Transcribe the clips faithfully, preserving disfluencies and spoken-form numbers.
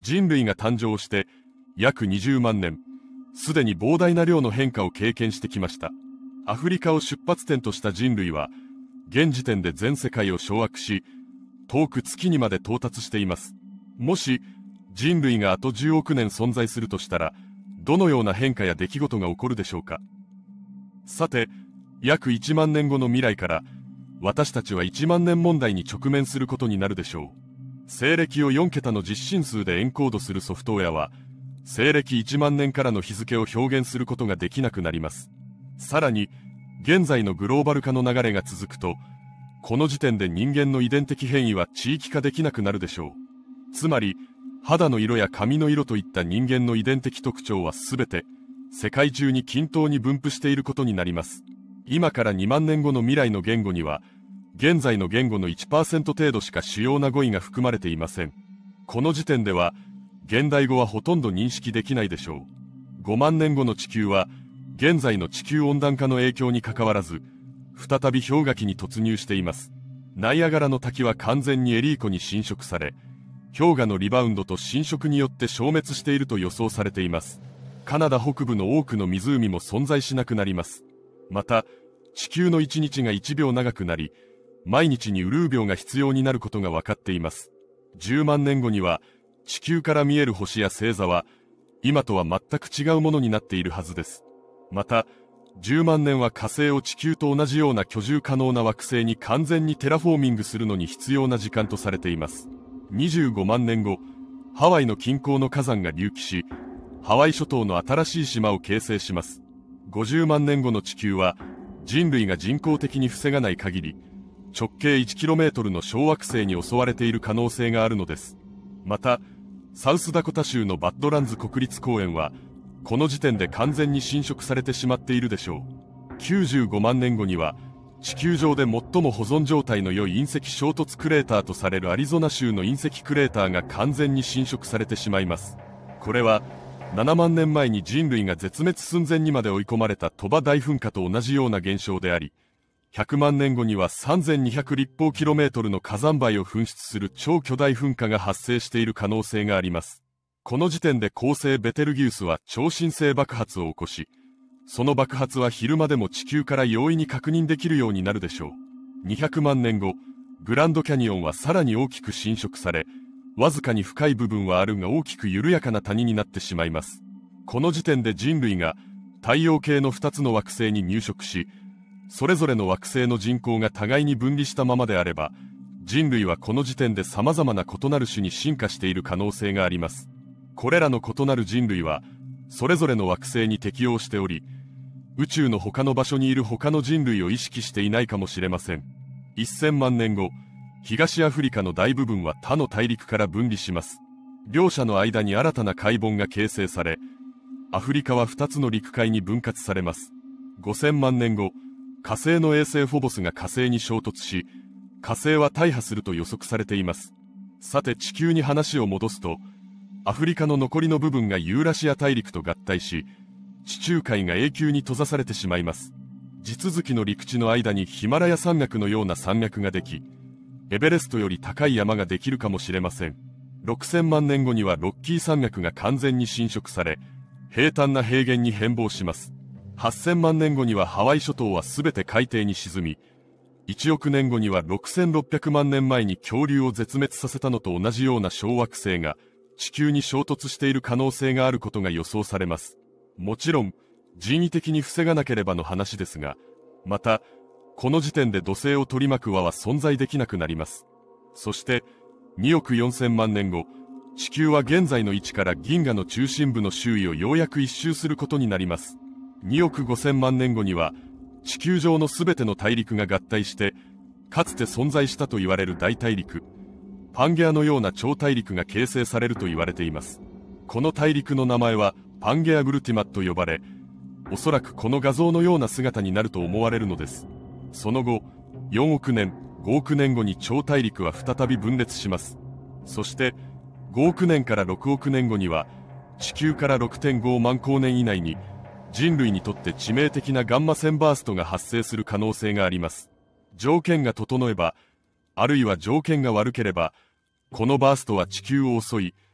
人類が誕生して約にじゅうまんねん、すでに膨大な量の変化を経験してきました。アフリカを出発点とした人類は、現時点で全世界を掌握し、遠く月にまで到達しています。もし、人類があとじゅうおくねん存在するとしたら、どのような変化や出来事が起こるでしょうか。さて、約いちまんねんごの未来から、私たちはいちまんねん問題に直面することになるでしょう。西暦をよんけたの実進数でエンコードするソフトウェアは、西暦いちまんねんからの日付を表現することができなくなります。さらに、現在のグローバル化の流れが続くと、この時点で人間の遺伝的変異は地域化できなくなるでしょう。つまり、肌の色や髪の色といった人間の遺伝的特徴はすべて、世界中に均等に分布していることになります。今からにまんねんごの未来の言語には、現在の言語の いちパーセント 程度しか主要な語彙が含まれていません。この時点では、現代語はほとんど認識できないでしょう。ごまんねんごの地球は、現在の地球温暖化の影響にかかわらず、再び氷河期に突入しています。ナイアガラの滝は完全にエリー湖に侵食され、氷河のリバウンドと侵食によって消滅していると予想されています。カナダ北部の多くの湖も存在しなくなります。また、地球のいちにちがいちびょう長くなり、毎日にウルー秒が必要になることが分かっています。じゅうまんねんごには、地球から見える星や星座は、今とは全く違うものになっているはずです。また、じゅうまんねんは火星を地球と同じような居住可能な惑星に完全にテラフォーミングするのに必要な時間とされています。にじゅうごまんねんご、ハワイの近郊の火山が隆起し、ハワイ諸島の新しい島を形成します。ごじゅうまんねんごの地球は、人類が人工的に防がない限り、直径 いちキロメートル の小惑星に襲われている可能性があるのです。また、サウスダコタ州のバッドランズ国立公園は、この時点で完全に侵食されてしまっているでしょう。きゅうじゅうごまんねんごには、地球上で最も保存状態の良い隕石衝突クレーターとされるアリゾナ州の隕石クレーターが完全に侵食されてしまいます。これは、ななまんねんまえに人類が絶滅寸前にまで追い込まれた鳥羽大噴火と同じような現象であり、ひゃくまんねんごにはさんぜんにひゃく立方キロメートルの火山灰を噴出する超巨大噴火が発生している可能性があります。この時点で恒星ベテルギウスは超新星爆発を起こし、その爆発は昼間でも地球から容易に確認できるようになるでしょう。にひゃくまんねんご、グランドキャニオンはさらに大きく侵食され、わずかに深い部分はあるが大きく緩やかな谷になってしまいます。この時点で人類が太陽系のふたつの惑星に入植し、それぞれの惑星の人口が互いに分離したままであれば、人類はこの時点で様々な異なる種に進化している可能性があります。これらの異なる人類は、それぞれの惑星に適応しており、宇宙の他の場所にいる他の人類を意識していないかもしれません。せんまんねんご、東アフリカの大部分は他の大陸から分離します。両者の間に新たな海盆が形成され、アフリカはふたつの陸海に分割されます。ごせんまんねんご、火星の衛星フォボスが火星に衝突し、火星は大破すると予測されています。さて地球に話を戻すと、アフリカの残りの部分がユーラシア大陸と合体し、地中海が永久に閉ざされてしまいます。地続きの陸地の間にヒマラヤ山脈のような山脈ができ、エベレストより高い山ができるかもしれません。ろくせんまんねんごにはロッキー山脈が完全に侵食され、平坦な平原に変貌します。はっせんまんねんごにはハワイ諸島はすべて海底に沈み、いちおくねんごにはろくせんろっぴゃくまんねんまえに恐竜を絶滅させたのと同じような小惑星が地球に衝突している可能性があることが予想されます。もちろん、人為的に防がなければの話ですが、また、この時点で土星を取り巻く輪は存在できなくなります。そして、におくよんせんまんねんご、地球は現在の位置から銀河の中心部の周囲をようやく一周することになります。におくごせんまんねんごには、地球上のすべての大陸が合体して、かつて存在したと言われる大大陸、パンゲアのような超大陸が形成されると言われています。この大陸の名前はパンゲアグルティマと呼ばれ、おそらくこの画像のような姿になると思われるのです。その後、よんおくねん、ごおくねんごに超大陸は再び分裂します。そして、ごおくねんからろくおくねんごには、地球から ろくてんごまん光年以内に、人類にとって致命的なガンマ線バーストが発生する可能性があります。条件が整えば、あるいは条件が悪ければ、このバーストは地球を襲い、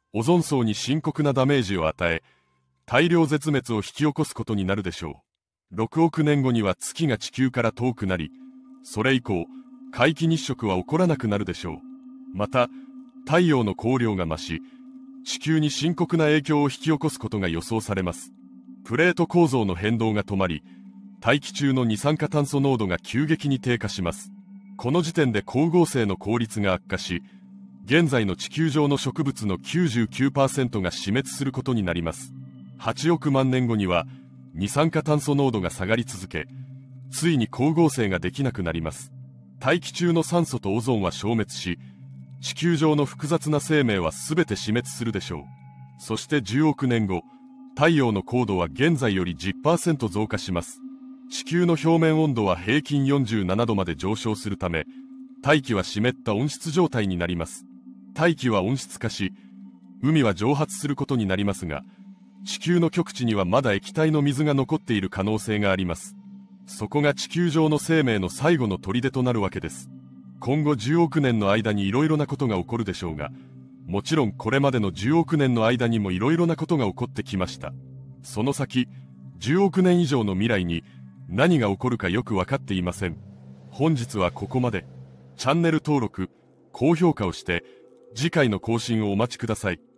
オゾン層に深刻なダメージを与え、大量絶滅を引き起こすことになるでしょう。ろくおくねんごには月が地球から遠くなり、それ以降、皆既日食は起こらなくなるでしょう。また、太陽の光量が増し、地球に深刻な影響を引き起こすことが予想されます。プレート構造の変動が止まり、大気中の二酸化炭素濃度が急激に低下します。この時点で光合成の効率が悪化し、現在の地球上の植物の きゅうじゅうきゅうパーセント が死滅することになります。はちおくまんねんごには二酸化炭素濃度が下がり続け、ついに光合成ができなくなります。大気中の酸素とオゾンは消滅し、地球上の複雑な生命は全て死滅するでしょう。そしてじゅうおくねんご、太陽の高度は現在より じゅっパーセント 増加します。地球の表面温度は平均よんじゅうななどまで上昇するため、大気は湿った温室状態になります。大気は温室化し、海は蒸発することになりますが、地球の極地にはまだ液体の水が残っている可能性があります。そこが地球上の生命の最後の砦となるわけです。今後じゅうおくねんの間にいろいろなことが起こるでしょうが、もちろんこれまでのじゅうおくねんの間にもいろいろなことが起こってきました。その先、じゅうおくねん以上の未来に何が起こるかよく分かっていません。本日はここまで。チャンネル登録、高評価をして、次回の更新をお待ちください。